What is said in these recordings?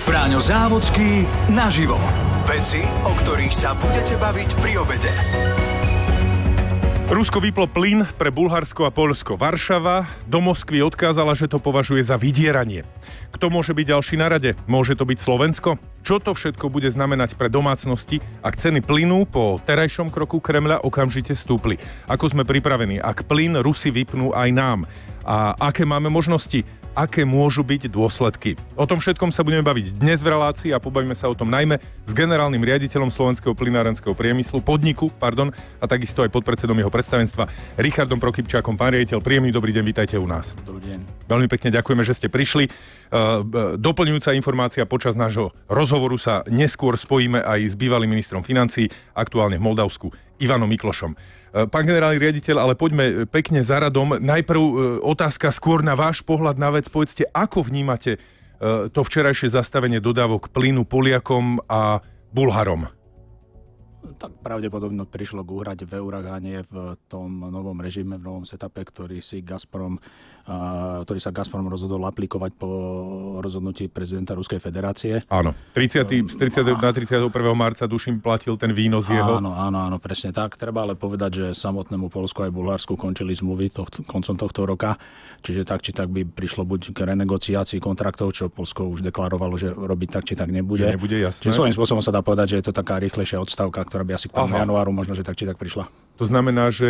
Bráňo Závodský naživo. Veci, o ktorých sa budete baviť pri obede. Rusko vyplo plyn pre Bulharsko a Poľsko. Varšava do Moskvy odkázala, že to považuje za vydieranie. Kto môže byť ďalší na rade? Môže to byť Slovensko? Čo to všetko bude znamenať pre domácnosti, ak ceny plynu po terajšom kroku Kremľa okamžite stúpli? Ako sme pripravení, ak plyn Rusi vypnú aj nám? A aké máme možnosti? Aké môžu byť dôsledky? O tom všetkom sa budeme baviť dnes v relácii a pobavíme sa o tom najmä s generálnym riaditeľom Slovenského plynárenského priemyslu, a takisto aj podpredsedom jeho predstavenstva Richardom Prokypčákom. Pán riaditeľ, príjemný dobrý deň, vítajte u nás. Dobrý deň. Veľmi pekne ďakujeme, že ste prišli. Doplňujúca informácia, počas nášho rozhovoru sa neskôr spojíme aj s bývalým ministrom financií, aktuálne v Moldavsku, Ivanom Miklošom. Pán generálny riaditeľ, ale poďme pekne za radom. Najprv otázka skôr na váš pohľad na vec. Povedzte, ako vnímate to včerajšie zastavenie dodávok plynu Poliakom a Bulharom? Tak pravdepodobne prišlo k úhrade v eurách a nie v tom novom režime, v novom setupe, ktorý sa Gazprom rozhodol aplikovať po rozhodnutí prezidenta Ruskej federácie. Áno. 31. marca, duším, platil ten výnos jeho. Áno, presne tak. Treba ale povedať, že samotnému Poľsku aj Bulharsku končili zmluvy koncom tohto roka. Čiže tak či tak by prišlo buď k renegociácii kontraktov, čo Poľsko už deklarovalo, že robiť tak či tak nebude. Že nebude, jasné. Čiže svojím spôsobom sa dá povedať, že je to taká rýchlejšia odstavka, ktorá by asi k januáru možno, že tak či tak prišla. To znamená, že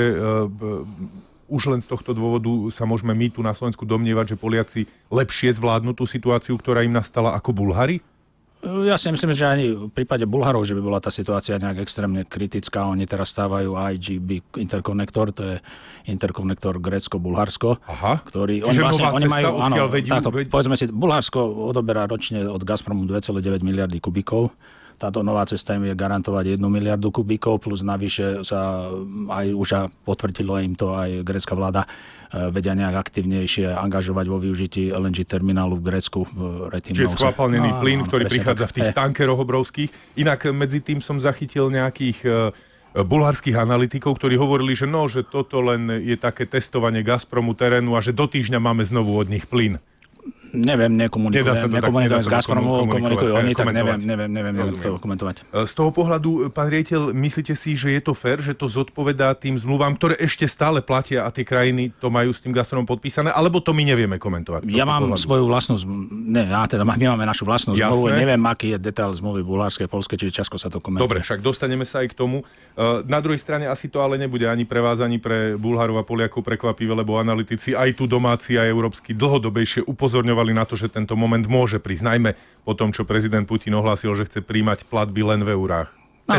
už len z tohto dôvodu sa môžeme my tu na Slovensku domnievať, že Poliaci lepšie zvládnu tú situáciu, ktorá im nastala, ako Bulhári? Ja si myslím, že ani v prípade Bulharov, že by bola tá situácia nejak extrémne kritická. Oni teraz stávajú IGB interkonektor, to je interkonektor Grécko-Bulharsko, ktorý oni majú, povedzme si, Bulharsko odoberá ročne od Gazpromu 2,9 miliardy kubíkov. Táto nová cesta im je garantovať 1 miliardu kubíkov, plus navyše sa aj už potvrdilo im to aj grécka vláda, vedia nejak aktivnejšie angažovať vo využití LNG terminálu v Grécku. Čiže skvapalnený plyn, ktorý prichádza v tých tankeroch obrovských. Inak medzi tým som zachytil nejakých bulharských analytikov, ktorí hovorili, že toto len je také testovanie Gazpromu terénu a že do týždňa máme znovu od nich plyn. Neviem, nekomunikujem s Gazpromom, komunikujú oni, tak neviem to komentovať. Z toho pohľadu, pán riaditeľ, myslíte si, že je to fér, že to zodpovedá tým zmluvám, ktoré ešte stále platia a tie krajiny to majú s tým Gazpromom podpísané, alebo to my nevieme komentovať? Ja mám svoju vlastnú my máme našu vlastnú zmluvu, neviem, aký je detail zmluvy bulharskej, poľskej, čiže ťažko sa to komentuje. Dobre, však dostaneme sa aj k tomu. Na druhej strane asi to ale nebude ani pre vás, ani pre Bulharov a Poliakov prekvapivé, lebo analytici aj tu domáci a európsky dlhodobejšie upozorňovali na to, že tento moment môže prísť, najmä po tom, čo prezident Putin ohlásil, že chce príjmať platby len v eurách.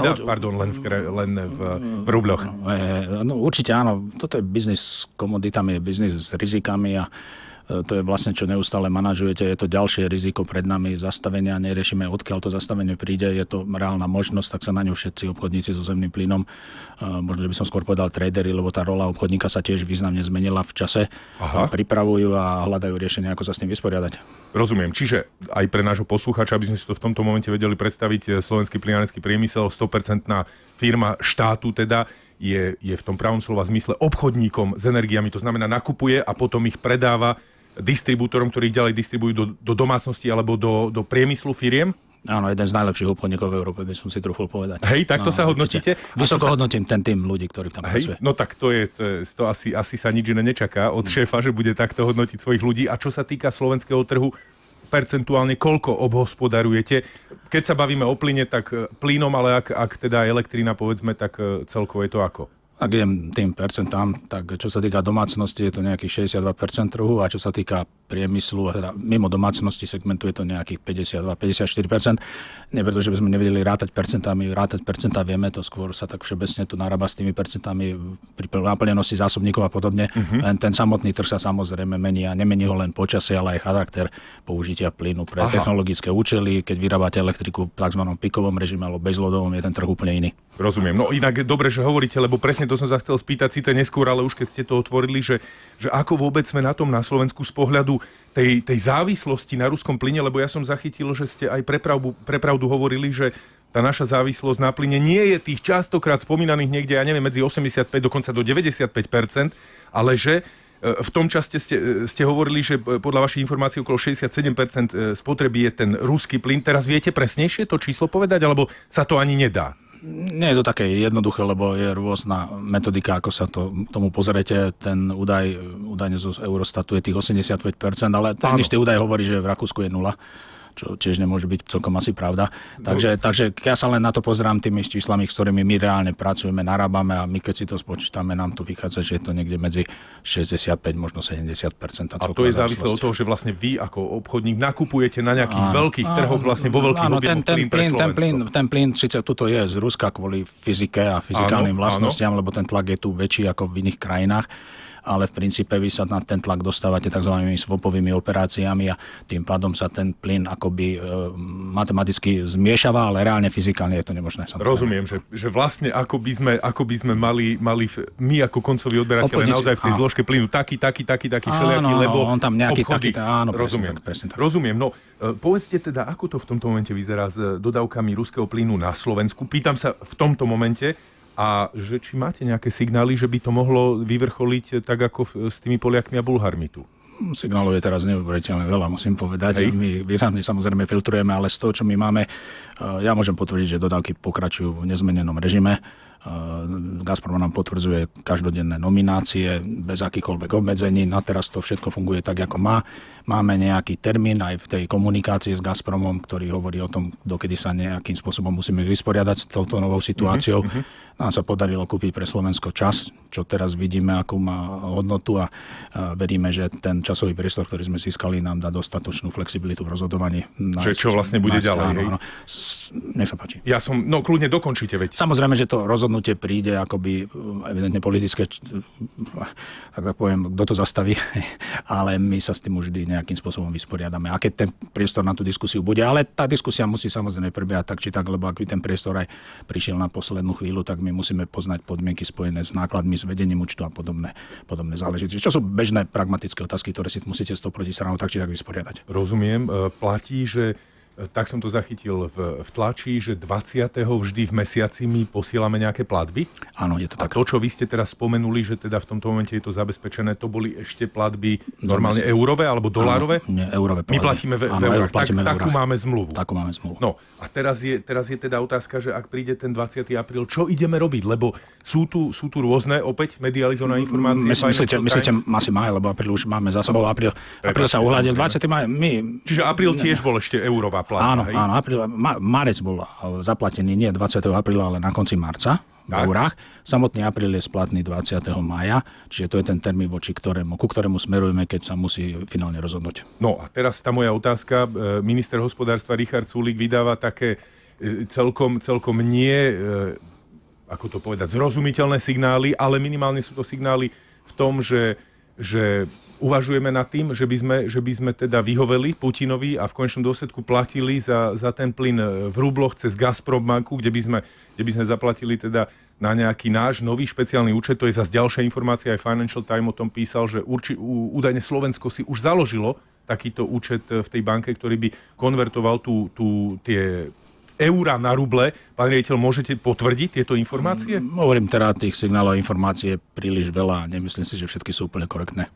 Len v rubľoch. Určite áno. Toto je biznis s komoditami, je biznis s rizikami a to je vlastne, čo neustále manažujete. Je to ďalšie riziko pred nami zastavenia. Neriešime, odkiaľ to zastavenie príde. Je to reálna možnosť, tak sa na ňu všetci obchodníci so zemným plynom, možno, že by som skôr povedal tradery, lebo tá rola obchodníka sa tiež významne zmenila v čase. Pripravujú a hľadajú riešenie, ako sa s tým vysporiadať. Rozumiem. Čiže aj pre nášho poslucháča, aby sme si to v tomto momente vedeli predstaviť, slovenský plynárenský priemysel, 100% firma štátu teda, je v tom pravom slova zmysle obchodníkom s energiami. To znamená, nakupuje a potom ich predáva distribútorom, ktorí ich ďalej distribujú do domácnosti alebo do priemyslu firiem? Áno, jeden z najlepších obchodníkov v Európe, by som si trúfol povedať. Hej, takto sa hodnotíte? Vysoko hodnotím ten tým ľudí, ktorí tam pracuje. No tak to asi sa nič iné nečaká od šéfa, že bude takto hodnotiť svojich ľudí. A čo sa týka slovenského trhu, percentuálne koľko obhospodarujete? Keď sa bavíme o plyne, tak plynom, ale ak teda elektrina, povedzme, tak celkovo je to ako? Ak idem tým percentám, tak čo sa týka domácnosti, je to nejakých 62% trhu a čo sa týka priemyslu, teda mimo domácnosti segmentu je to nejakých 52-54%. Nie preto, že by sme nevedeli rátať percentami, vieme, to skôr sa tak všeobecne tu narába s tými percentami pri naplnenosti zásobníkov a podobne. Len ten samotný trh sa samozrejme mení a nemení ho len počasie, ale aj charakter použitia plynu pre technologické účely. Keď vyrábate elektriku v tzv. Pikovom režime alebo bezlodovom, je ten trh úplne iný. Rozumiem. No inak dobre, že hovoríte, lebo presne to som sa chcel spýtať, síce neskôr, ale už keď ste to otvorili, že ako vôbec sme na tom na Slovensku z pohľadu tej závislosti na ruskom plyne, lebo ja som zachytil, že ste aj pre pravdu hovorili, že tá naša závislosť na plyne nie je tých častokrát spomínaných niekde, ja neviem, medzi 85 dokonca do 95%, ale že v tom časte ste hovorili, že podľa vašich informácií okolo 67% spotreby je ten ruský plyn. Teraz viete presnejšie to číslo povedať, alebo sa to ani nedá? Nie je to také jednoduché, lebo je rôzna metodika, ako sa tomu pozriete. Ten údajne z Eurostatu je tých 85%, ale ten istý údaj hovorí, že v Rakúsku je 0. Čo tiež nemôže byť celkom asi pravda. Takže ja sa len na to pozerám tými číslami, s ktorými my reálne pracujeme, narábame a my keď si to spočítame, nám to vychádza, že je to niekde medzi 65, možno 70%. A to je závislé od toho, že vlastne vy ako obchodník nakupujete na nejakých veľkých trhoch vlastne vo veľkých objemoch plyn pre Slovensko. Ten plyn síce tuto je z Ruska kvôli fyzike a fyzikálnym vlastnostiam, lebo ten tlak je tu väčší ako v iných krajinách. Ale v princípe vy sa na ten tlak dostávate tzv. Swapovými operáciami a tým pádom sa ten plyn akoby matematicky zmiešava, ale reálne fyzikálne je to nemožné. Samozrejme. Rozumiem, že vlastne ako by sme mali my ako koncoví odberateľe naozaj v tej zložke plynu taký všelijaký, lebo on tam nejaký obchody... áno, rozumiem, presne tak. Rozumiem. No, povedzte teda, ako to v tomto momente vyzerá s dodávkami ruského plynu na Slovensku. Pýtam sa v tomto momente, a že či máte nejaké signály, že by to mohlo vyvrcholiť tak ako s tými Poliakmi a Bulharmi tu? Signálov je teraz neuveriteľne veľa, musím povedať. My výrazne samozrejme filtrujeme, ale z toho, čo my máme, ja môžem potvrdiť, že dodávky pokračujú v nezmenenom režime. Gazprom nám potvrdzuje každodenné nominácie bez akýchkoľvek obmedzení. Na teraz to všetko funguje tak, ako má. Máme nejaký termín aj v tej komunikácii s Gazpromom, ktorý hovorí o tom, dokedy sa nejakým spôsobom musíme vysporiadať s touto novou situáciou. Nám sa podarilo kúpiť pre Slovensko čas, čo teraz vidíme, akú má hodnotu a veríme, že ten časový priestor, ktorý sme získali, nám dá dostatočnú flexibilitu v rozhodovaní. Že čo vlastne bude ďalej? Áno. Nech sa páči. Kľudne dokončite, veď. Samozrejme, že to rozhodnutie príde akoby evidentne politické, tak poviem, kto to zastaví, ale my sa s tým už vždy nejakým spôsobom vysporiadame. A keď ten priestor na tú diskusiu bude, ale tá diskusia musí samozrejme prebiehať tak či tak, lebo ak by ten priestor aj prišiel na poslednú chvíľu, tak my musíme poznať podmienky spojené s nákladmi, s vedením účtu a podobné záležitosti. Čo sú bežné pragmatické otázky, ktoré si musíte s tou protistranou tak či tak vysporiadať. Rozumiem. Platí, že tak som to zachytil v tlači, že 20. vždy v mesiaci my posielame nejaké platby. Áno, je to tak. A to, čo vy ste teraz spomenuli, že teda v tomto momente je to zabezpečené, to boli ešte platby normálne eurové alebo dolárové? Áno, nie, eurové platby. My platíme v eurách. Takú máme zmluvu. Takú máme zmluvu. No a teraz je teda otázka, že ak príde ten 20. apríl, čo ideme robiť? Lebo sú tu rôzne opäť medializované informácie. Myslíte asi maj, lebo apríl už máme za sebou. Apríl sa uhľadil 20. maj. Čiže apríl tiež bol ešte eurová platba. Áno, marec bol zaplatený nie 20. apríla, ale na konci marca v eurách. Samotný apríl je splatný 20. mája, čiže to je ten termín, ku ktorému smerujeme, keď sa musí finálne rozhodnúť. No a teraz tá moja otázka. Minister hospodárstva Richard Sulík vydáva také celkom nie, ako to povedať, zrozumiteľné signály, ale minimálne sú to signály v tom, že uvažujeme nad tým, že by sme teda vyhoveli Putinovi a v konečnom dôsledku platili za ten plyn v rubloch cez Gazprombanku, kde by sme zaplatili teda na nejaký náš nový špeciálny účet. To je zase ďalšia informácia, aj Financial Times o tom písal, že údajne Slovensko si už založilo takýto účet v tej banke, ktorý by konvertoval tie eurá na ruble. Pán riaditeľ, môžete potvrdiť tieto informácie? Hovorím teda, tých signálov a informácií je príliš veľa a nemyslím si, že všetky sú úplne korektné.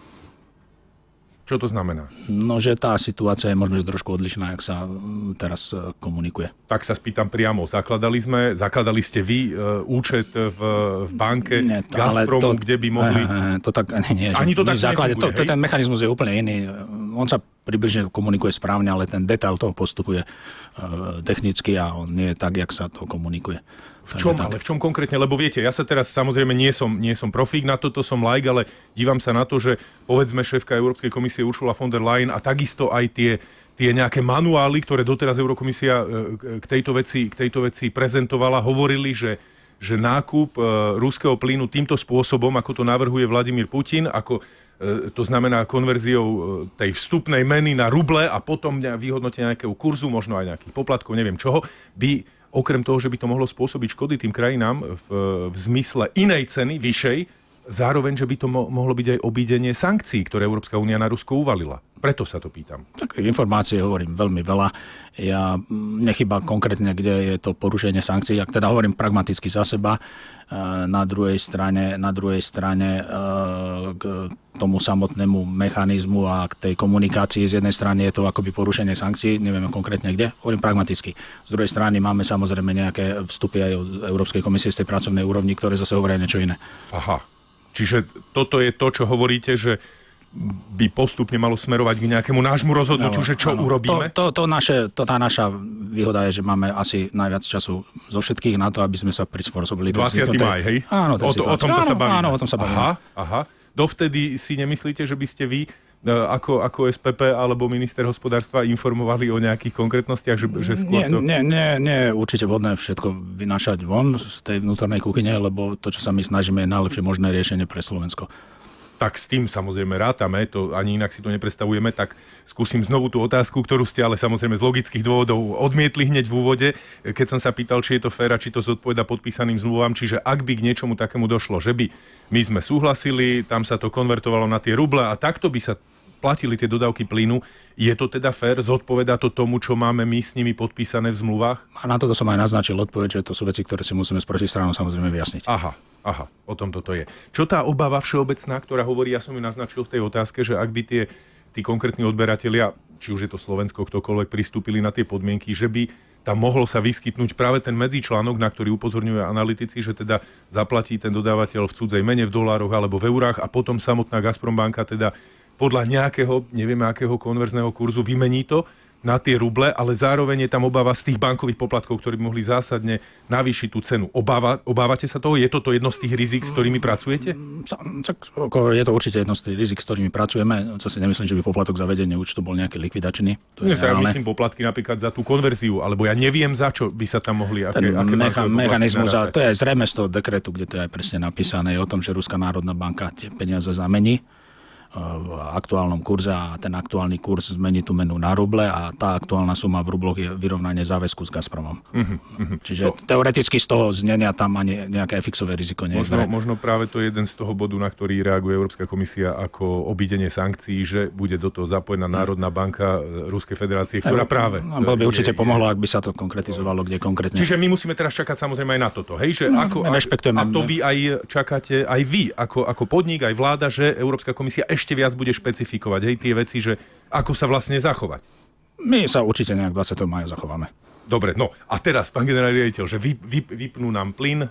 Čo to znamená? No, že tá situácia je možno trošku odlišná, jak sa teraz komunikuje. Tak sa spýtam priamo. Zakladali ste vy účet v banke Gazpromu, kde by mohli... To tak nie. Ani to tak nefunguje, ten mechanizmus je úplne iný. On sa približne komunikuje správne, ale ten detail toho postupuje technicky a on nie je tak, jak sa to komunikuje. V čom konkrétne? Lebo viete, ja sa teraz samozrejme nie som profík na toto, som laik, ale dívam sa na to, že povedzme šéfka Európskej komisie Ursula von der Leyen a takisto aj tie nejaké manuály, ktoré doteraz Eurokomisia k tejto veci prezentovala, hovorili, že nákup ruského plynu týmto spôsobom, ako to navrhuje Vladimír Putin, to znamená konverziou tej vstupnej meny na ruble a potom vyhodnotenia nejakého kurzu, možno aj nejakých poplatkov, neviem čoho, by okrem toho, že by to mohlo spôsobiť škody tým krajinám v zmysle inej ceny, vyššej, zároveň, že by to mohlo byť aj obídenie sankcií, ktoré Európska únia na Rusko uvalila. Preto sa to pýtam. Tak informácie hovorím veľmi veľa. Ja nechýba konkrétne, kde je to porušenie sankcií. Ak teda hovorím pragmaticky za seba, na druhej strane tomu samotnému mechanizmu a k tej komunikácii z jednej strany je to akoby porušenie sankcií, nevieme konkrétne kde, hovorím pragmaticky. Z druhej strany máme samozrejme nejaké vstupy aj od Európskej komisie z tej pracovnej úrovni, ktoré zase hovoria niečo iné. Aha, čiže toto je to, čo hovoríte, že by postupne malo smerovať k nejakému nášmu rozhodnutiu, že čo urobíme? Tá naša výhoda je, že máme asi najviac času zo všetkých na to, aby sme sa prispôsobili. 20. maj, hej? Áno, o tomto sa bavíme. Áno, o tom sa bavíme. Aha. Dovtedy si nemyslíte, že by ste vy ako SPP alebo minister hospodárstva informovali o nejakých konkrétnostiach, že skôr to... Nie, určite vhodné všetko vynášať von z tej vnútornej kuchyne, lebo to, čo sa my snažíme, je najlepšie možné riešenie pre Slovensko. Tak s tým samozrejme rátame, to ani inak si to nepredstavujeme, tak skúsim znovu tú otázku, ktorú ste ale samozrejme z logických dôvodov odmietli hneď v úvode, keď som sa pýtal, či je to fér a či to zodpovedá podpísaným zmluvám, čiže ak by k niečomu takému došlo, že by my sme súhlasili, tam sa to konvertovalo na tie ruble a takto by sa platili tie dodávky plynu, je to teda fér, zodpovedá to tomu, čo máme my s nimi podpísané v zmluvách? A na toto som aj naznačil odpoveď, že to sú veci, ktoré si musíme s protistranou samozrejme vyjasniť. Aha, o tom toto je. Čo tá obava všeobecná, ktorá hovorí, ja som ju naznačil v tej otázke, že ak by tí konkrétni odberatelia, či už je to Slovensko, ktokoľvek pristúpili na tie podmienky, že by tam mohol sa vyskytnúť práve ten medzičlánok, na ktorý upozorňujú analytici, že teda zaplatí ten dodávateľ v cudzej mene, v dolároch alebo v eurách a potom samotná Gazprombanka teda podľa nejakého, nevieme akého konverzného kurzu vymení to na tie ruble, ale zároveň je tam obava z tých bankových poplatkov, ktorí by mohli zásadne navýšiť tú cenu. Obávate sa toho? Je toto jedno z tých rizik, s ktorými pracujete? Je to určite jedno z tých rizik, s ktorými pracujeme. Co si nemyslím, že by poplatok za vedenie účtu bol nejaký likvidačný. Ja myslím poplatky napríklad za tú konverziu, alebo ja neviem, za čo by sa tam mohli... Mechanizmus, to je zrejme z toho dekretu, kde to je aj presne napísané, je o tom, že Ruská národná banka tie peniaze zamení v aktuálnom kurze a ten aktuálny kurz zmení tú menu na ruble a tá aktuálna suma v rubloch je vyrovnanie záväzku s Gazpromom. Čiže teoreticky z toho znenia tam ani nejaké fixové riziko nie je. Možno práve to je jeden z toho bodu, na ktorý reaguje Európska komisia ako obídenie sankcií, že bude do toho zapojená Národná banka Ruskej federácie, ktorá práve... Bolo by určite pomohlo, ak by sa to konkretizovalo, kde konkrétne. Čiže my musíme teraz čakať samozrejme aj na toto, hej? Že a to vy aj čakáte, aj vy ako podnik, aj vláda, že Európska komisia ešte viac bude špecifikovať, hej, tie veci, že ako sa vlastne zachovať. My sa určite nejak 20. maja zachováme. Dobre, no a teraz, pán generálny riaditeľ, že vypnú nám plyn,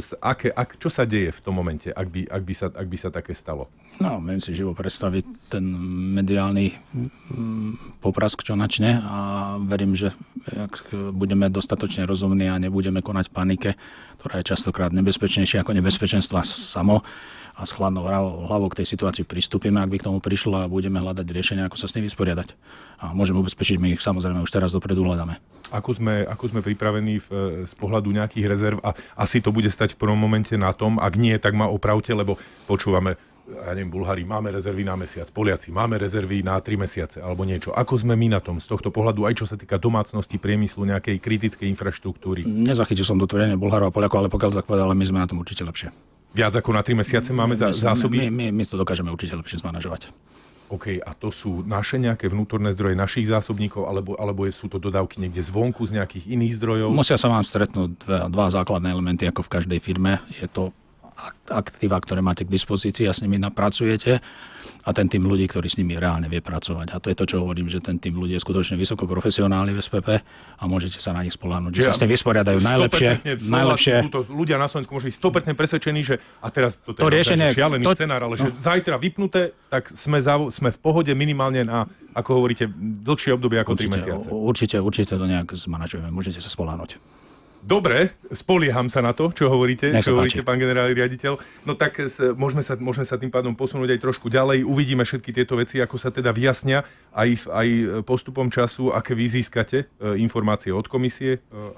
čo sa deje v tom momente, ak by sa také stalo? No, viem si živo predstaviť ten mediálny poprask, čo načne a verím, že ak budeme dostatočne rozumní a nebudeme konať v panike, ktorá je častokrát nebezpečnejšia ako nebezpečenstva samo, a s chladnou hlavou k tej situácii pristúpime, ak by k tomu prišlo a budeme hľadať riešenia, ako sa s tým vysporiadať. A môžeme ubezpečiť, my ich samozrejme už teraz dopredu hľadáme. Ako sme pripravení z pohľadu nejakých rezerv a asi to bude stať v prvom momente na tom, ak nie, tak ma opravte, lebo počúvame, ja neviem, Bulhári, máme rezervy na mesiac, Poliaci, máme rezervy na 3 mesiace alebo niečo. Ako sme my na tom z tohto pohľadu, aj čo sa týka domácnosti, priemyslu, nejakej kritickej infraštruktúry? Nezachytil som do tvrdenia Bulhárov a Poliakov, ale pokiaľ tak povedal, ale my sme na tom určite lepšie. Viac ako na 3 mesiace máme zásoby? My to dokážeme určite lepšie zmanažovať. OK, a to sú naše nejaké vnútorné zdroje našich zásobníkov, alebo sú to dodávky niekde zvonku z nejakých iných zdrojov? Musia sa vám stretnúť dva základné elementy, ako v každej firme. Je to aktíva, ktoré máte k dispozícii a s nimi napracujete a ten tým ľudí, ktorý s nimi reálne vie pracovať. A to je to, čo hovorím, že ten tým ľudí je skutočne vysoko profesionálny v SPP a môžete sa na nich spoľahnúť, že sa s tým vysporiadajú najlepšie. Ľudia na Slovensku môžu byť 100% presvedčení, že a teraz to riešenie, šialený scenár, ale že zajtra vypnuté, tak sme v pohode minimálne na, ako hovoríte, dlhšie obdobie ako 3 mesiace. Určite to nejak zmanažujeme, môžete sa spoľahnúť. Dobre, spolieham sa na to, čo hovoríte, pán generálny riaditeľ. No tak môžeme sa tým pádom posunúť aj trošku ďalej. Uvidíme všetky tieto veci, ako sa teda vyjasnia aj postupom času, aké vy získate informácie od komisie,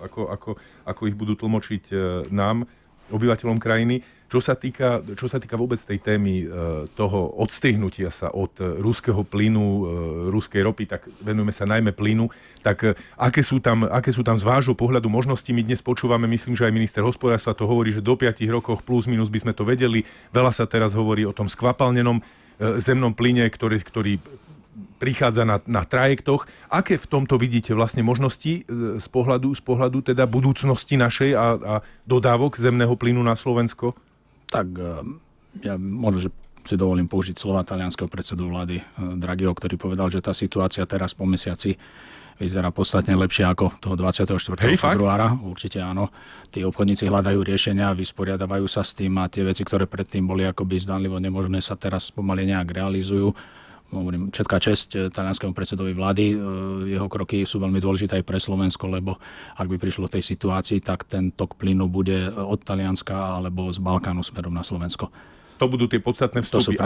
ako ich budú tlmočiť nám, obyvateľom krajiny. Čo sa týka vôbec tej témy toho odstrihnutia sa od ruského plynu, ruskej ropy, tak venujeme sa najmä plynu. Tak aké sú tam z vášho pohľadu možnosti? My dnes počúvame, myslím, že aj minister hospodárstva to hovorí, že do 5 rokov plus minus by sme to vedeli. Veľa sa teraz hovorí o tom skvapalnenom zemnom plyne, ktorý prichádza na trajektoch. Aké v tomto vidíte vlastne možnosti z pohľadu teda budúcnosti našej a dodávok zemného plynu na Slovensko? Tak ja možno, že si dovolím použiť slova talianskeho predsedu vlády Draghiho, ktorý povedal, že tá situácia teraz po mesiaci vyzerá podstatne lepšie ako toho 24. februára. Určite áno. Tí obchodníci hľadajú riešenia, vysporiadavajú sa s tým a tie veci, ktoré predtým boli akoby zdanlivo nemožné, sa teraz pomaly nejak realizujú. Hovorím, všetká česť talianskému predsedovi vlády. Jeho kroky sú veľmi dôležité aj pre Slovensko, lebo ak by prišlo v tej situácii, tak ten tok plynu bude od Talianska alebo z Balkánu smerom na Slovensko. To budú tie podstatné vstupy.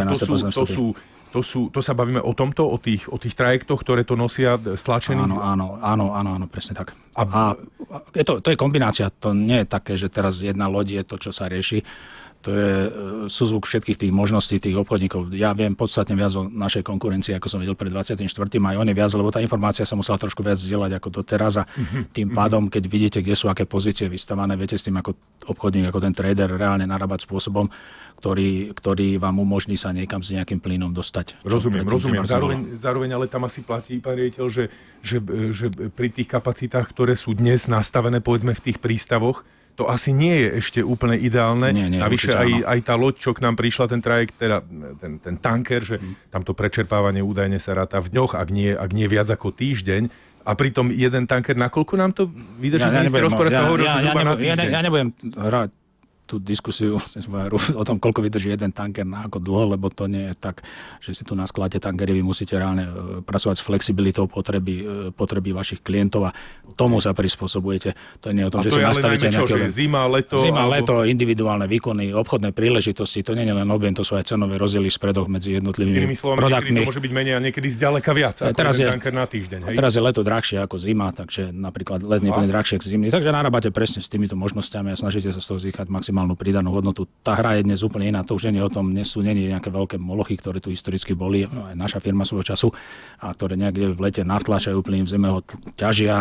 To sa bavíme o tomto, o tých trajektoch, ktoré to nosia stlačených? Áno, presne tak. A to je kombinácia. To nie je také, že teraz jedna loď je to, čo sa rieši. To je súzvuk všetkých tých možností tých obchodníkov. Ja viem podstatne viac o našej konkurencii, ako som vedel pred 24. aj oni viac, lebo tá informácia sa musela trošku viac zdieľať ako doteraz a tým pádom, keď vidíte, kde sú aké pozície vystavané, viete s tým ako obchodník, ako ten trader reálne narábať spôsobom, ktorý vám umožní sa niekam s nejakým plynom dostať. Rozumiem. Zároveň ale tam asi platí, pán riaditeľ, že pri tých kapacitách, ktoré sú dnes nastavené, povedzme v tých prístavoch, to asi nie je ešte úplne ideálne. Navyše aj tá loď, čo k nám prišla, ten trajekt, teda ten tanker, že tamto prečerpávanie údajne sa ráta v dňoch, ak nie viac ako týždeň. A pritom jeden tanker, nakoľko nám to vydrží? Minister rozpora sa hovoril, že zhruba na týždeň. Ja nebudem hrať tú diskusiu o tom, koľko vydrží jeden tanker na ako dlho, lebo to nie je tak, že si tu na sklade tankery vy musíte reálne pracovať s flexibilitou potreby vašich klientov a tomu sa prispôsobujete. To nie je o tom, že si nastavíte nejaké... Zima, leto, individuálne výkony, obchodné príležitosti, to nie je len objem, to sú aj cenové rozdiely v spredoch medzi jednotlivými produktmi. Niekedy to môže byť menej a niekedy zďaleka viac ako jeden tanker na týždeň. Hej? Teraz je leto drahšie ako zima, takže napríklad letný plyn drahšie ako zimný. Takže narábate presne s týmito možnosťami a snažíte sa z toho získať maximálnu pridanú hodnotu. Tá hra je dnes úplne iná. To už nie je o tom, nie sú nejaké veľké molochy, ktoré tu historicky boli, aj naša firma svojho času, a ktoré niekde v lete navtlačajú plyn, v zime ho ťažia.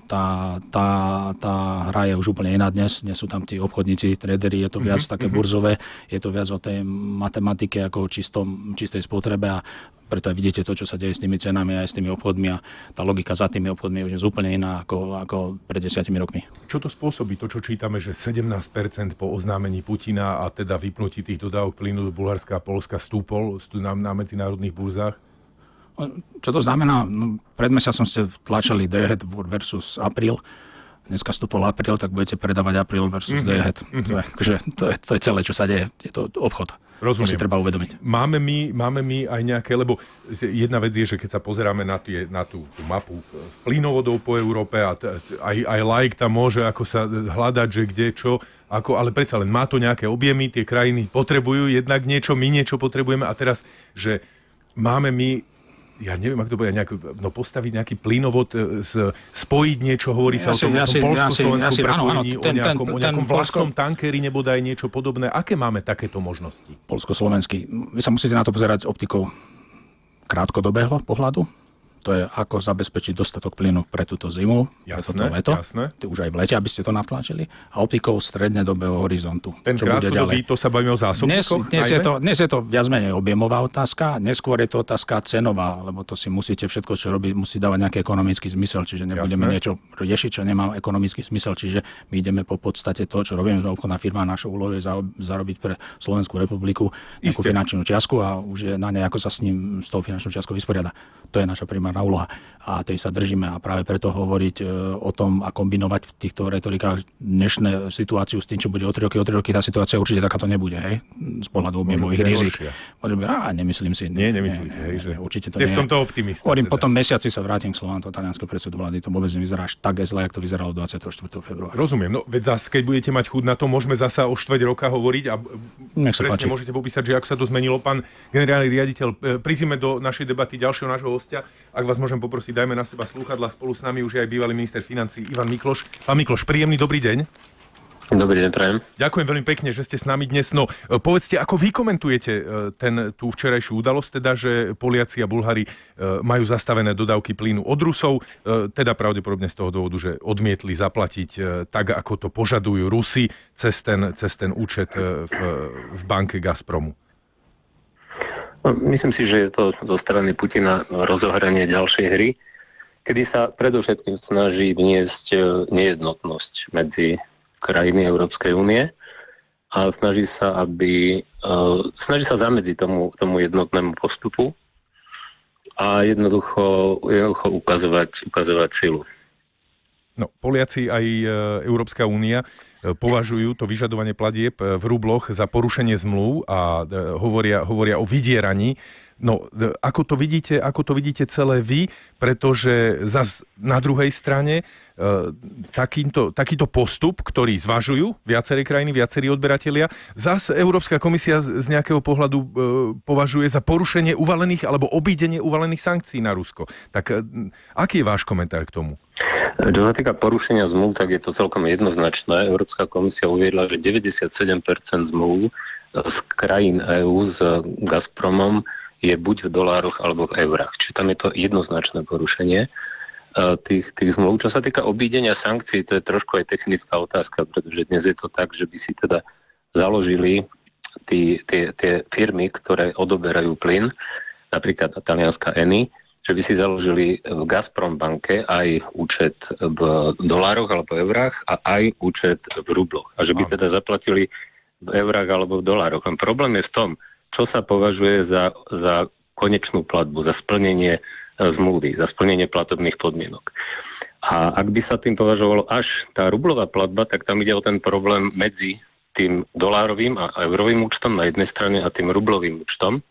Tá hra je už úplne iná dnes. Dnes sú tam tí obchodníci, tradery, je to viac také burzové, je to viac o tej matematike ako o čistej spotrebe a preto aj vidíte to, čo sa deje s tými cenami aj s tými obchodmi a tá logika za tými obchodmi už je úplne iná ako pred 10 rokmi. Čo to spôsobí? To, čo čítame, že 17% po oznámení Putina a teda vypnutí tých dodávok plynu do Bulharska a Poľska stúpol na medzinárodných burzách? Čo to znamená? Pred mesiacom ste tlačili Day-Ahead versus April. Dneska stúpol April, tak budete predávať April versus Day-Ahead. To je celé, čo sa deje. Je to obchod. Rozumiem. To si treba uvedomiť. Máme my aj nejaké, lebo jedna vec je, že keď sa pozeráme na tú mapu plynovodov po Európe a aj laik tam môže ako sa hľadať, že kde, čo, ale predsa len má to nejaké objemy, tie krajiny potrebujú jednak niečo, my niečo potrebujeme a teraz, že máme my, ja neviem, ako to bude, postaviť nejaký plynovod, spojiť niečo, hovorí sa o tom polsko-slovenskom prepojení, o nejakom vlastnom tankeri, nebodaj niečo podobné. Aké máme takéto možnosti? Polsko-slovenský. Vy sa musíte na to pozerať optikou krátkodobého pohľadu. To je ako zabezpečiť dostatok plynu pre túto zimu, jasné, pre toto leto. Jasné. Už aj v lete, aby ste to natlačili. A optikou strednodobého horizontu. Ten krátkodobý, to sa bavíme o zásobníkoch? Dnes je to viac menej objemová otázka. Neskôr je to otázka cenová, lebo to si musíte všetko, čo robiť, musí dávať nejaký ekonomický zmysel. Čiže nebudeme niečo riešiť, čo nemá ekonomický zmysel. Čiže my ideme po podstate to, čo robíme. Sme obchodná firma, našou úlohou je zarobiť pre Slovenskú republiku nejakú finančnú čiastku a už je na nej, ako sa s tou finančnou čiastkou vysporiada. To je naša primárna úloha a tej sa držíme a práve preto hovoriť o tom a kombinovať v týchto retorikách dnešné situáciu s tým, čo bude o 3 roky, tá situácia určite takáto nebude, hej? Z pohľadu objemových rizik. Nemyslím si. Nemyslíte, hej, že určite to ste v tomto optimista. Hovorím, potom mesiaci sa vrátim k slovám toho talianskeho predsedu vlády, to vôbec nevyzerá až tak zle, ako to vyzeralo 24. februára. Rozumiem, no veď zase, keď budete mať chuť na to, môžeme zasa o 4 roka hovoriť a presne môžete popísať, že ako sa to zmenilo. Pán generálny riaditeľ, prizvime do našej debaty ďalšieho nášho hostia. Ak vás môžem poprosiť, dajme na seba slúchadlá. Spolu s nami už je aj bývalý minister financií Ivan Mikloš. Pán Mikloš, príjemný dobrý deň. Dobrý deň, prajem. Ďakujem veľmi pekne, že ste s nami dnes. No, povedzte, ako vy komentujete tú včerajšiu udalosť, teda, že Poliaci a Bulhári majú zastavené dodávky plynu od Rusov, teda pravdepodobne z toho dôvodu, že odmietli zaplatiť tak, ako to požadujú Rusi cez ten účet v banke Gazpromu. Myslím si, že je to zo strany Putina rozohranie ďalšej hry, kedy sa predovšetkým snaží vniesť nejednotnosť medzi krajiny Európskej únie a snaží sa zamedziť tomu jednotnému postupu a jednoducho ukazovať silu. No, Poliaci aj Európska únia považujú to vyžadovanie platieb v rubloch za porušenie zmluv a hovoria o vydieraní. No, ako to vidíte celé vy, pretože zas na druhej strane takýto postup, ktorý zvažujú viaceré krajiny, viacerí odberatelia, zas Európska komisia z nejakého pohľadu považuje za porušenie uvalených alebo obídenie uvalených sankcií na Rusko. Tak aký je váš komentár k tomu? Čo sa týka porušenia zmluv, tak je to celkom jednoznačné. Európska komisia uviedla, že 97% zmluv z krajín EÚ s Gazpromom je buď v dolároch alebo v eurách. Čiže tam je to jednoznačné porušenie tých zmluv. Čo sa týka obídenia sankcií, to je trošku aj technická otázka, pretože dnes je to tak, že by si teda založili tie firmy, ktoré odoberajú plyn, napríklad talianska Eni, že by si založili v Gazprom banke aj účet v dolároch alebo eurách a aj účet v rubloch. A že by teda zaplatili v eurách alebo v dolároch. A problém je v tom, čo sa považuje za konečnú platbu, za splnenie zmluvy, za splnenie platobných podmienok. A ak by sa tým považovalo až tá rublová platba, tak tam ide o ten problém medzi tým dolárovým a eurovým účtom na jednej strane a tým rublovým účtom.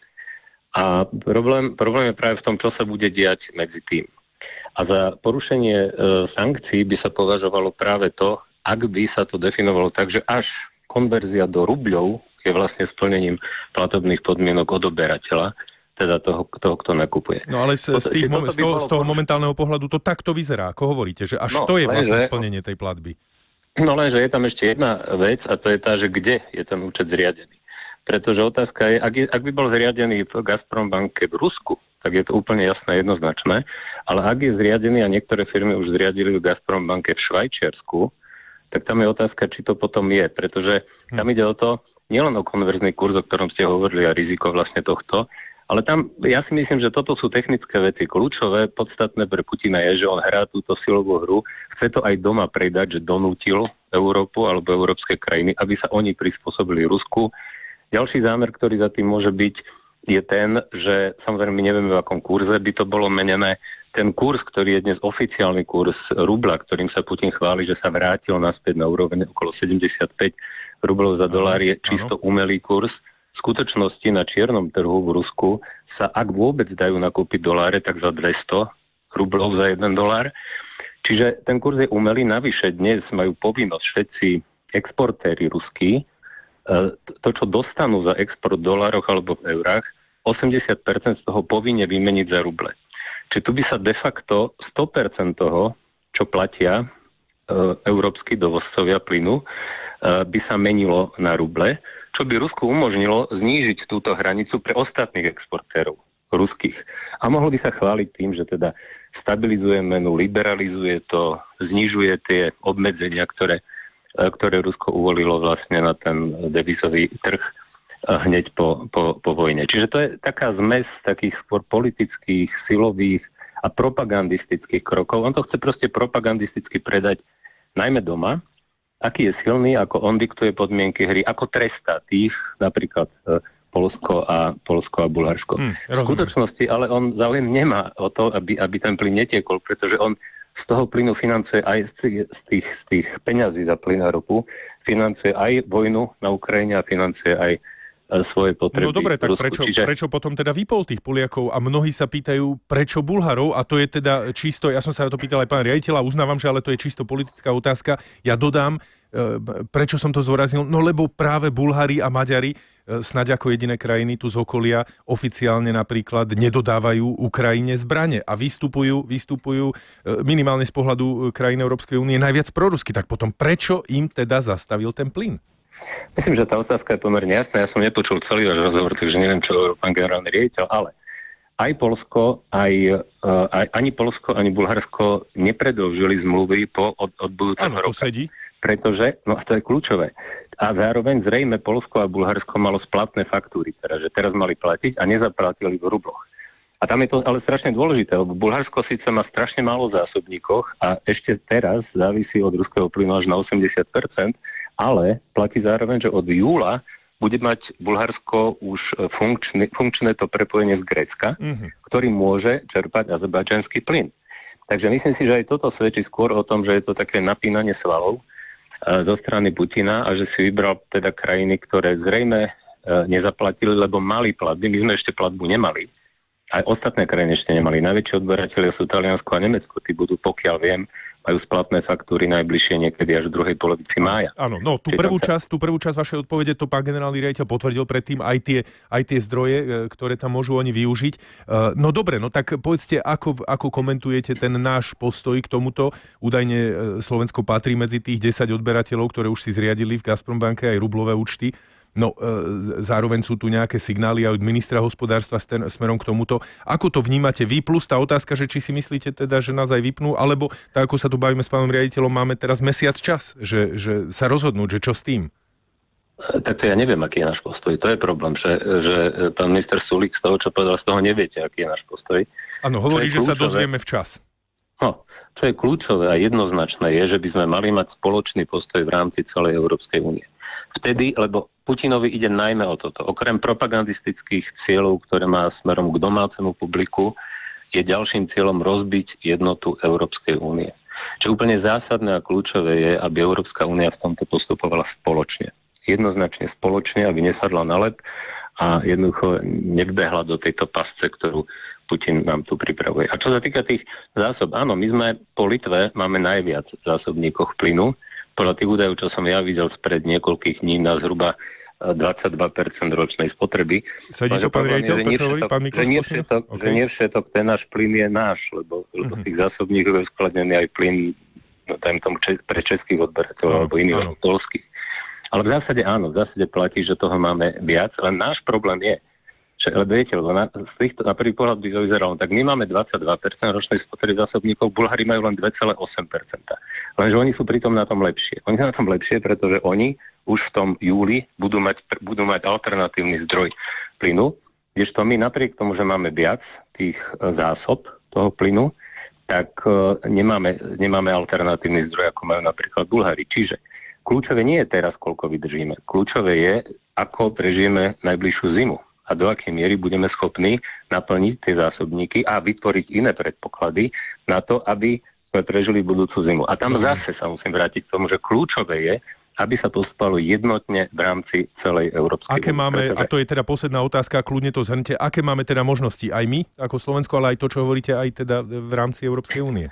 A problém je práve v tom, čo sa bude diať medzi tým. A za porušenie sankcií by sa považovalo práve to, ak by sa to definovalo tak, že až konverzia do rubľov je vlastne splnením platobných podmienok odoberateľa, teda toho, kto nakupuje. No ale z toho momentálneho pohľadu to takto vyzerá, ako hovoríte, že až to je vlastne splnenie tej platby. No lenže je tam ešte jedna vec a to je tá, že kde je ten účet zriadený. Pretože otázka je, ak by bol zriadený v Gazprom banke v Rusku, tak je to úplne jasné, jednoznačné, ale ak je zriadený a niektoré firmy už zriadili v Gazprom banke v Švajčiarsku, tak tam je otázka, či to potom je, pretože tam ide o to, nielen o konverzný kurz, o ktorom ste hovorili a riziko vlastne tohto, ale tam ja si myslím, že toto sú technické veci. Kľúčové, podstatné pre Putina je, že on hrá túto silovú hru, chce to aj doma predať, že donútil Európu alebo európske krajiny, aby sa oni prispôsobili Rusku. Ďalší zámer, ktorý za tým môže byť, je ten, že samozrejme my nevieme, v akom kurze by to bolo menené. Ten kurz, ktorý je dnes oficiálny kurz rubla, ktorým sa Putin chváli, že sa vrátil naspäť na úroveň okolo 75 rublov za dolár, je čisto umelý kurz. V skutočnosti na čiernom trhu v Rusku sa, ak vôbec dajú nakúpiť doláre, tak za 200 rublov za 1 dolár. Čiže ten kurz je umelý. Navyše dnes majú povinnosť všetci exportéri ruskí, to, čo dostanú za export v dolároch alebo v eurách, 80% z toho povinne vymeniť za ruble. Čiže tu by sa de facto 100% toho, čo platia európski dovozcovia plynu, by sa menilo na ruble, čo by Rusku umožnilo znížiť túto hranicu pre ostatných exportérov ruských. A mohol by sa chváliť tým, že teda stabilizuje menu, liberalizuje to, znižuje tie obmedzenia, ktoré Rusko uvolilo vlastne na ten devizový trh hneď po vojne. Čiže to je taká zmes takých politických, silových a propagandistických krokov. On to chce proste propagandisticky predať najmä doma, aký je silný, ako on diktuje podmienky hry, ako trestá tých, napríklad Poľsko a Bulharsko. V skutočnosti ale on záujem nemá o to, aby ten plyn netiekol, pretože on z toho plynu financuje aj z tých peňazí za plyn a ropu, financuje aj vojnu na Ukrajine a financuje aj svoje potreby. No dobre, tak prečo potom teda vypol tých Poliakov a mnohí sa pýtajú, prečo Bulharov, a to je teda čisto, ja som sa na to pýtal aj pán riaditeľ a uznávam, že ale to je čisto politická otázka. Ja dodám, prečo som to zvoraznil, no lebo práve Bulhári a Maďari snáď ako jediné krajiny tu z okolia oficiálne napríklad nedodávajú Ukrajine zbrane a vystupujú minimálne z pohľadu krajín Európskej únie najviac prorusky. Tak potom prečo im teda zastavil ten plyn? Myslím, že tá otázka je pomerne jasná. Ja som nepočul celý váš rozhovor, takže neviem, čo pán generálny riaditeľ, ale aj Poľsko, ani Poľsko, ani Bulharsko nepredĺžili zmluvy od budúceho roka. To sedí. Pretože, no a to je kľúčové. A zároveň zrejme Poľsko a Bulharsko malo splatné faktúry, teda, že teraz mali platiť a nezaplatili v rubloch. A tam je to ale strašne dôležité, lebo Bulharsko síce má strašne málo zásobníkoch a ešte teraz závisí od ruského plynu až na 80%, Ale platí zároveň, že od júla bude mať Bulharsko už funkčné to prepojenie z Grécka, ktorý môže čerpať azerbajdžanský plyn. Takže myslím si, že aj toto svedčí skôr o tom, že je to také napínanie svalov zo strany Putina a že si vybral teda krajiny, ktoré zrejme nezaplatili, lebo mali platby. My sme ešte platbu nemali. Aj ostatné krajiny ešte nemali. Najväčšie odberatelia sú Taliansko a Nemecko. Tí budú, pokiaľ viem, majú splatné faktúry najbližšie niekedy až v druhej polovici mája. Áno, no tú prvú časť vašej odpovede to pán generálny riaditeľ potvrdil predtým aj tie zdroje, ktoré tam môžu oni využiť. No dobre, no tak povedzte, ako komentujete ten náš postoj k tomuto. Údajne Slovensko patrí medzi tých 10 odberateľov, ktoré už si zriadili v Gazprombanke aj rublové účty. No, zároveň sú tu nejaké signály aj od ministra hospodárstva smerom k tomuto. Ako to vnímate vy? Plus tá otázka, že či si myslíte teda, že nás aj vypnú, alebo tak ako sa tu bavíme s pánom riaditeľom, máme teraz mesiac čas, že sa rozhodnúť, že čo s tým? Tak to ja neviem, aký je náš postoj. To je problém, že pán minister Sulík z toho, čo povedal, z toho neviete, aký je náš postoj. Áno, hovorí, že sa dozvieme včas. No, čo je kľúčové a jednoznačné je, že by sme mali mať spoločný postoj v rámci celej Európskej únie. Vtedy, lebo Putinovi ide najmä o toto. Okrem propagandistických cieľov, ktoré má smerom k domácemu publiku, je ďalším cieľom rozbiť jednotu Európskej únie. Čo úplne zásadné a kľúčové je, aby Európska únia v tomto postupovala spoločne. Jednoznačne spoločne, aby nesadla na lep a jednoducho nevbehla do tejto pasce, ktorú Putin nám tu pripravuje. A čo sa týka tých zásob, áno, my sme po Litve máme najviac zásobníkoch plynu. Podľa tých údajov, čo som ja videl spred niekoľkých dní na zhruba 22% ročnej spotreby. Sedí to pán riaditeľ, to čo hovorí pán Mikloš? Že nie všetok ten náš plyn je náš, lebo z tých zásobníkov je uskladnený aj plyn pre českých odberateľov alebo iných polských. Ale v zásade áno, v zásade platí, že toho máme viac, len náš problém je, že, viete, z týchto na prvý pohľad by to vyzeralo, tak my máme 22% ročnej spotreby zásobníkov, Bulhári majú len 2,8%. Lenže oni sú pritom na tom lepšie. Oni sú na tom lepšie, pretože oni už v tom júli budú mať alternatívny zdroj plynu, kdežto my napriek tomu, že máme viac tých zásob toho plynu, tak nemáme alternatívny zdroj, ako majú napríklad Bulhári. Čiže kľúčové nie je teraz, koľko vydržíme. Kľúčové je, ako prežijeme najbližšiu zimu a do akej miery budeme schopní naplniť tie zásobníky a vytvoriť iné predpoklady na to, aby sme prežili budúcu zimu. A tam zase sa musím vrátiť k tomu, že kľúčové je, aby sa postupovalo jednotne v rámci celej Európskej únie. A to je teda posledná otázka, kľudne to zhrňte, aké máme teda možnosti aj my, ako Slovensko, ale aj to, čo hovoríte aj teda v rámci Európskej únie?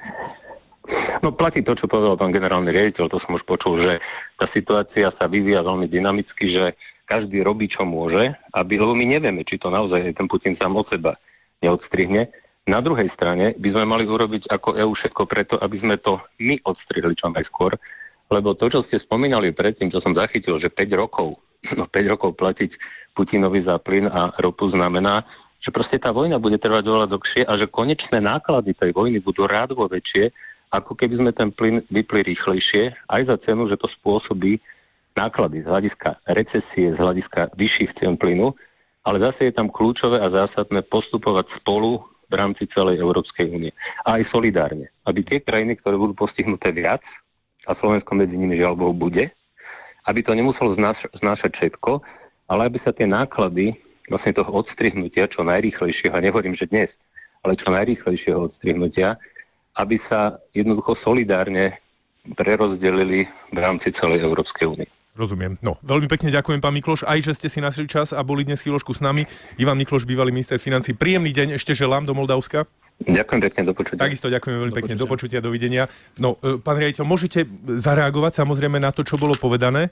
No platí to, čo povedal pán generálny riaditeľ, to som už počul, že tá situácia sa vyvíja veľmi dynamicky, že každý robí, čo môže, lebo my nevieme, či to naozaj ten Putin sám od seba neodstrihne. Na druhej strane by sme mali urobiť ako EÚ všetko preto, aby sme to my odstrihli čo najskôr, lebo to, čo ste spomínali predtým, čo som zachytil, že 5 rokov platiť Putinovi za plyn a ropu znamená, že proste tá vojna bude trvať oveľa dlhšie a že konečné náklady tej vojny budú rádovo väčšie, ako keby sme ten plyn vypli rýchlejšie, aj za cenu, že to spôsobí náklady z hľadiska recesie, z hľadiska vyšších cien plynu, ale zase je tam kľúčové a zásadné postupovať spolu v rámci celej Európskej únie. A aj solidárne, aby tie krajiny, ktoré budú postihnuté viac, a Slovensko medzi nimi žiaľ Bohu bude, aby to nemuselo znášať všetko, ale aby sa tie náklady vlastne toho odstrihnutia čo najrýchlejšieho, a nehovorím, že dnes, ale čo najrýchlejšieho odstrihnutia, aby sa jednoducho solidárne prerozdelili v rámci celej Európskej únie. Rozumiem. No, veľmi pekne ďakujem, pán Mikloš, aj že ste si našli čas a boli dnes chvíľočku s nami. Ivan Mikloš, bývalý minister financií. Príjemný deň ešte želám do Moldavska. Ďakujem pekne, do počutia. Takisto ďakujem veľmi pekne, do počutia, dovidenia. No, pán riaditeľ, môžete zareagovať samozrejme na to, čo bolo povedané?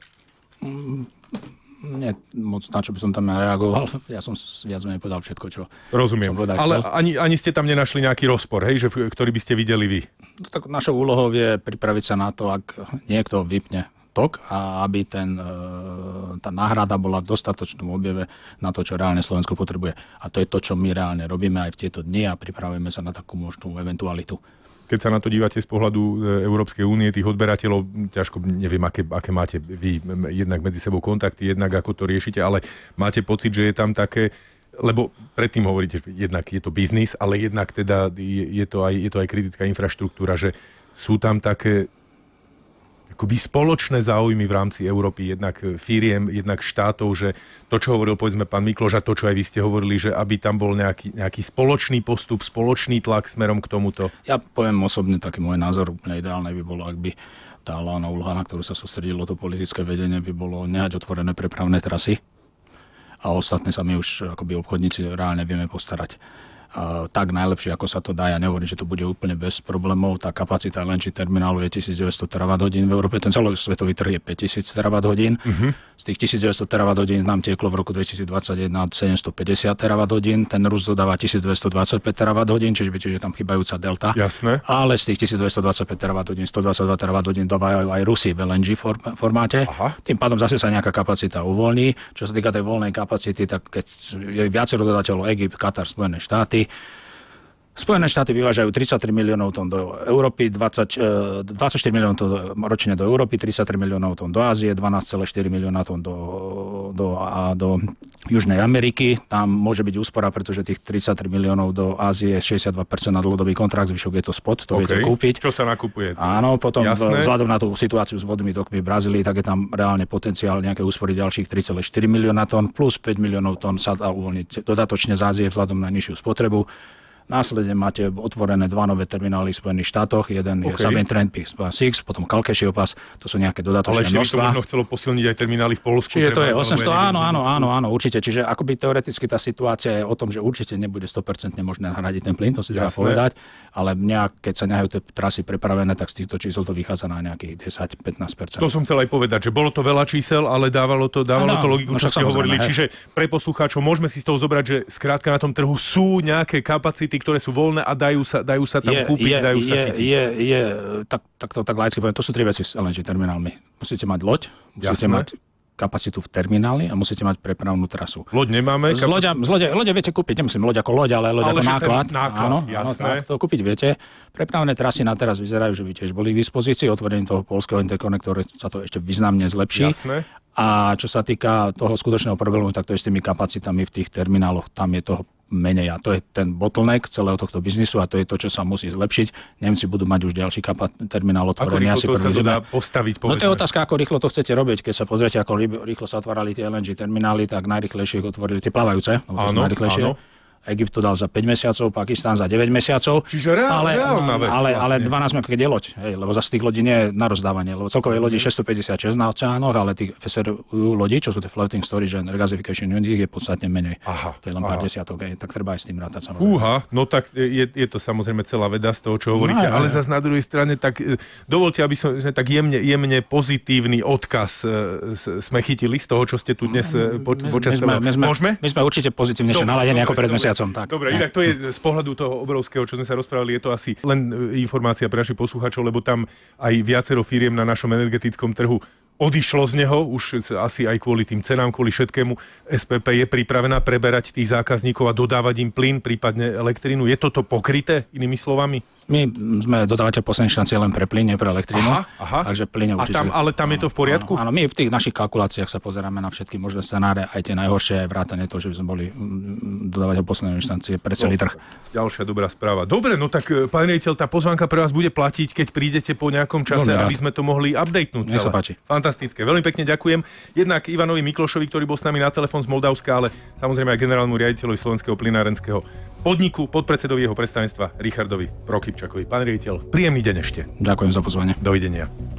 Nie moc na čo by som tam reagoval. Ja som viac menej povedal všetko, čo rozumiem. Som povedal. Ale ani ste tam nenašli nejaký rozpor, hej, ktorý by ste videli vy? No, tak našou úlohou je pripraviť sa na to, ak niekto vypne tok a aby tá náhrada bola v dostatočnom objeme na to, čo reálne Slovensko potrebuje. A to je to, čo my reálne robíme aj v tieto dni a pripravujeme sa na takú možnú eventualitu. Keď sa na to dívate z pohľadu Európskej únie, tých odberateľov, ťažko, neviem, aké máte vy jednak medzi sebou kontakty, jednak ako to riešite, ale máte pocit, že je tam také, lebo predtým hovoríte, že jednak je to biznis, ale jednak teda je to aj kritická infraštruktúra, že sú tam také akoby spoločné záujmy v rámci Európy, jednak firiem, jednak štátov, že to, čo hovoril povedzme pán Mikloš a to, čo aj vy ste hovorili, že aby tam bol nejaký spoločný postup, spoločný tlak smerom k tomuto? Ja poviem osobne, taký môj názor, úplne ideálne by bolo, ak by tá hlavná úloha, na ktorú sa sústredilo to politické vedenie, by bolo nehať otvorené prepravné trasy a ostatné sa my už akoby obchodníci reálne vieme postarať. Tak najlepšie, ako sa to dá. Ja nehovorím, že to bude úplne bez problémov. Tá kapacita LNG terminálu je 1900 TWh v Európe. Ten celosvetový trh je 5000 TWh. Z tých 1900 TWh nám tieklo v roku 2021 750 TWh. Ten Rus dodáva 1225 TWh, čiže viete, že tam chýbajúca delta. Jasné. Ale z tých 1225 TWh, 122 TWh dodávajú aj Rusi v LNG formáte. Aha. Tým pádom zase sa nejaká kapacita uvoľní. Čo sa týka tej voľnej kapacity, tak keď je viacero dodateľov, Egypt, Katar, Spojené štáty. Spojené štáty vyvážajú 33 miliónov tón do Európy, 24 miliónov tón ročne do Európy, 33 miliónov tón do Ázie, 12,4 milióna tón do Južnej Ameriky. Tam môže byť úspora, pretože tých 33 miliónov do Ázie je 62% na dlhodobý kontrakt, zvyšok je to spot, to viete kúpiť. Čo sa nakupuje? Áno, potom vzhľadom na tú situáciu s vodnými tokmi v Brazílii, tak je tam reálne potenciál nejaké úspory ďalších 3,4 milióna tón, plus 5 miliónov tón sa dá uvoľniť dodatočne z Ázie vzhľadom na nižšiu spotrebu. Následne máte otvorené 2 nové terminály v Spojených štátoch. Jeden je Sabine Trent Pass 6, potom Calcasieu Pass. To sú nejaké dodatočné množstva. Ale ešte by to možno chcelo posilniť aj terminály v Poľsku. Čiže to je 800, áno, určite. Čiže akoby teoreticky tá situácia je o tom, že určite nebude 100% možné nahradiť ten plyn, to si treba povedať. Ale keď sa nehajú tie trasy prepravené, tak z týchto čísel to vychádza na nejakých 10-15%. To som chcel aj povedať, že bolo to veľa čísel, ale dávalo to logiku, čo ste hovorili. Čiže pre poslucháčov môžeme si z toho zobrať, že skrátka na tom trhu sú nejaké kapacity, ktoré sú voľné a dajú sa tam kúpiť, dajú sa chytiť. Tak laicky poviem, to sú 3 veci s LNG terminálmi. Musíte mať loď, musíte mať kapacitu v termináli a musíte mať prepravnú trasu. Loď nemáme. Z lode viete kúpiť, nemusím loď ako loď, ale loď ako náklad. Áno, jasné. To kúpiť viete. Prepravné trasy na teraz vyzerajú, že by tiež boli k dispozícii. Otvorením toho poľského interkonektoru sa to ešte významne zlepší. Jasné. A čo sa týka toho skutočného problému, tak to je s tými kapacitami v tých termináloch, tam je toho menej. A to je ten bottleneck celého tohto biznisu a to je to, čo sa musí zlepšiť. Nemci budú mať už ďalší terminál otvorený. Ako rýchlo to sa dá postaviť? No to je otázka, ako rýchlo to chcete robiť. Keď sa pozriete, ako rýchlo sa otvárali tie LNG terminály, tak najrýchlejšie ich otvorili tie plavajúce. Áno. Egypt to dal za 5 mesiacov, Pakistán za 9 mesiacov. Čiže reálna vec. Ale 12 sme, keď je loď, lebo zase tých lodí nie je na rozdávanie, lebo celkové lodí 656 na oceánoch, ale tých FSRU lodí, čo sú tie Floating Storage and Regasification Unit, je podstatne menej. To je len pár desiatok, tak treba aj s tým rátať samozrejme. No tak je to samozrejme celá veda z toho, čo hovoríte, ale zase na druhej strane, tak dovolte, aby sme tak jemne pozitívny odkaz sme chytili z toho, čo ste tu dnes počas toho. Môžeme? My sme určite pozitívnejšie naladení ako pred mesiacom. Tak. Dobre, inak to je z pohľadu toho obrovského, čo sme sa rozprávali, je to asi len informácia pre našich poslucháčov, lebo tam aj viacero firiem na našom energetickom trhu odišlo z neho, už asi aj kvôli tým cenám, kvôli všetkému. SPP je pripravená preberať tých zákazníkov a dodávať im plyn, prípadne elektrínu. Je toto pokryté, inými slovami? My sme dodávateľ poslednej šancie len pre plyn, nie pre elektrínu. Takže plyn určite. Ale tam je to v poriadku? Áno, my v tých našich kalkuláciách sa pozeráme na všetky možné scenáre, aj tie najhoršie, vrátane to, že by sme boli dodávateľ poslednej inštancie pre celý trh. Ďalšia dobrá správa. Dobre, no tak pán riaditeľ, tá pozvánka pre vás bude platiť, keď prídete po nejakom čase, aby sme to mohli updatenúť. Nech sa páči. Fantastické. Veľmi pekne ďakujem. Jednak Ivanovi Miklošovi, ktorý bol s nami na telefón z Moldavska, ale samozrejme aj generálnemu riaditeľovi Slovenského plynárenského podniku, podpredsedovi jeho predstavenstva Richardovi Prokypčakovi. Pán riaditeľ, príjemný deň ešte. Ďakujem za pozvanie. Dovidenia.